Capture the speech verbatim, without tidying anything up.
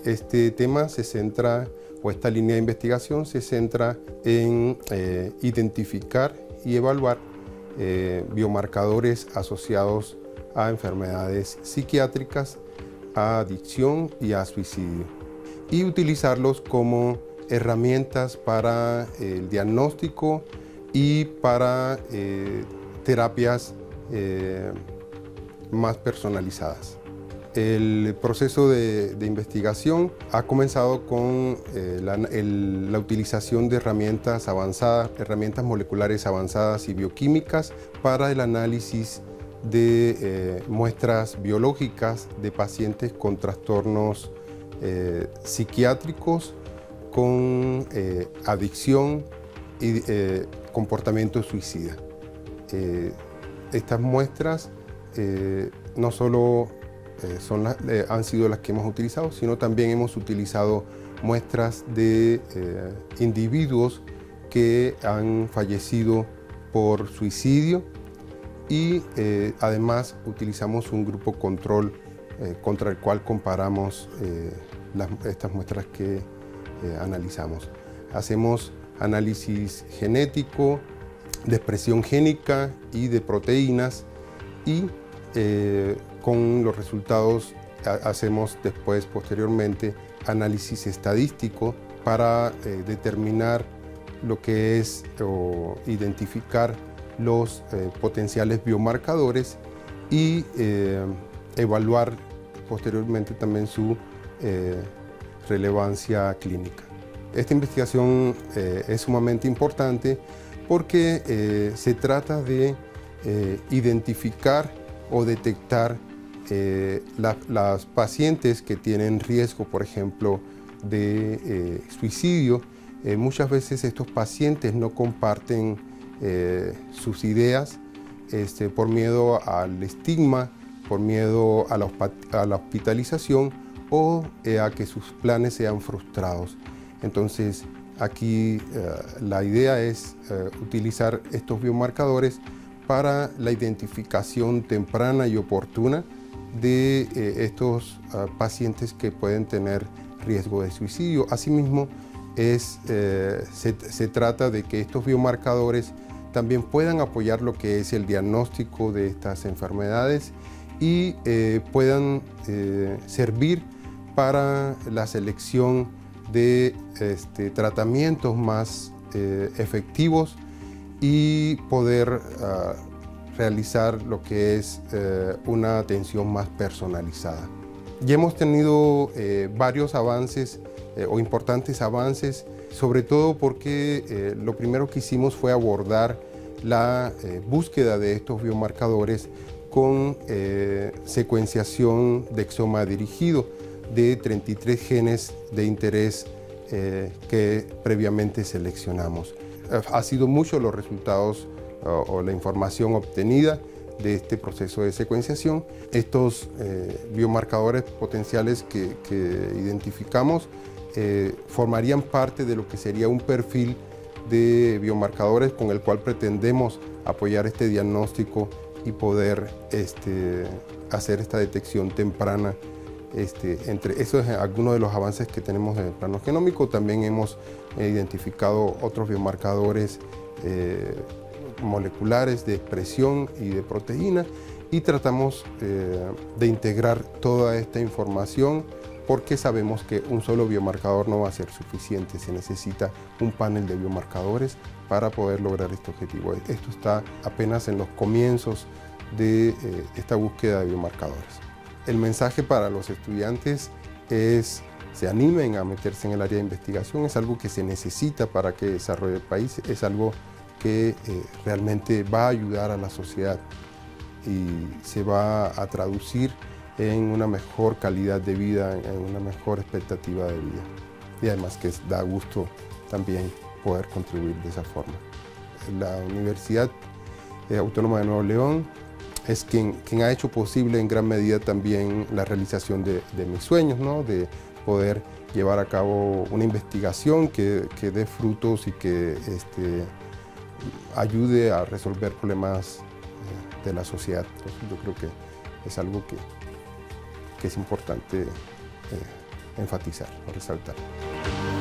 Este tema se centra, o esta línea de investigación se centra en eh, identificar y evaluar eh, biomarcadores asociados a enfermedades psiquiátricas, a adicción y a suicidio, y utilizarlos como herramientas para el diagnóstico y para eh, terapias eh, más personalizadas. El proceso de, de investigación ha comenzado con eh, la, el, la utilización de herramientas avanzadas, herramientas moleculares avanzadas y bioquímicas para el análisis de eh, muestras biológicas de pacientes con trastornos eh, psiquiátricos, con eh, adicción y eh, comportamiento suicida. Eh, estas muestras eh, no solo eh, son las, eh, han sido las que hemos utilizado, sino también hemos utilizado muestras de eh, individuos que han fallecido por suicidio y eh, además utilizamos un grupo control eh, contra el cual comparamos eh, las, estas muestras que eh, analizamos. Hacemos análisis genético, de expresión génica y de proteínas, y eh, con los resultados hacemos después, posteriormente, análisis estadístico para eh, determinar lo que es o identificar los eh, potenciales biomarcadores y eh, evaluar posteriormente también su eh, relevancia clínica. Esta investigación eh, es sumamente importante porque eh, se trata de eh, identificar o detectar eh, la, las pacientes que tienen riesgo, por ejemplo, de eh, suicidio. Eh, muchas veces estos pacientes no comparten eh, sus ideas este, por miedo al estigma, por miedo a la, a la hospitalización o eh, a que sus planes sean frustrados. Entonces, aquí eh, la idea es eh, utilizar estos biomarcadores para la identificación temprana y oportuna de eh, estos uh, pacientes que pueden tener riesgo de suicidio. Asimismo, es, eh, se, se trata de que estos biomarcadores también puedan apoyar lo que es el diagnóstico de estas enfermedades y eh, puedan eh, servir para la selección de este, tratamientos más eh, efectivos y poder uh, realizar lo que es eh, una atención más personalizada. Ya hemos tenido eh, varios avances eh, o importantes avances, sobre todo porque eh, lo primero que hicimos fue abordar la eh, búsqueda de estos biomarcadores con eh, secuenciación de exoma dirigido de treinta y tres genes de interés eh, que previamente seleccionamos. Ha sido mucho los resultados o, o la información obtenida de este proceso de secuenciación. Estos eh, biomarcadores potenciales que, que identificamos eh, formarían parte de lo que sería un perfil de biomarcadores con el cual pretendemos apoyar este diagnóstico y poder este, hacer esta detección temprana. Este, entre esos algunos de los avances que tenemos en el plano genómico. También hemos eh, identificado otros biomarcadores eh, moleculares de expresión y de proteína, y tratamos eh, de integrar toda esta información porque sabemos que un solo biomarcador no va a ser suficiente, se necesita un panel de biomarcadores para poder lograr este objetivo. Esto está apenas en los comienzos de eh, esta búsqueda de biomarcadores. El mensaje para los estudiantes es: se animen a meterse en el área de investigación, es algo que se necesita para que desarrolle el país, es algo que eh, realmente va a ayudar a la sociedad y se va a traducir en una mejor calidad de vida, en una mejor expectativa de vida. Y además que da gusto también poder contribuir de esa forma. La Universidad Autónoma de Nuevo León es quien, quien ha hecho posible en gran medida también la realización de, de mis sueños, ¿no? De poder llevar a cabo una investigación que, que dé frutos y que este, ayude a resolver problemas eh, de la sociedad. Entonces, yo creo que es algo que, que es importante eh, enfatizar o resaltar.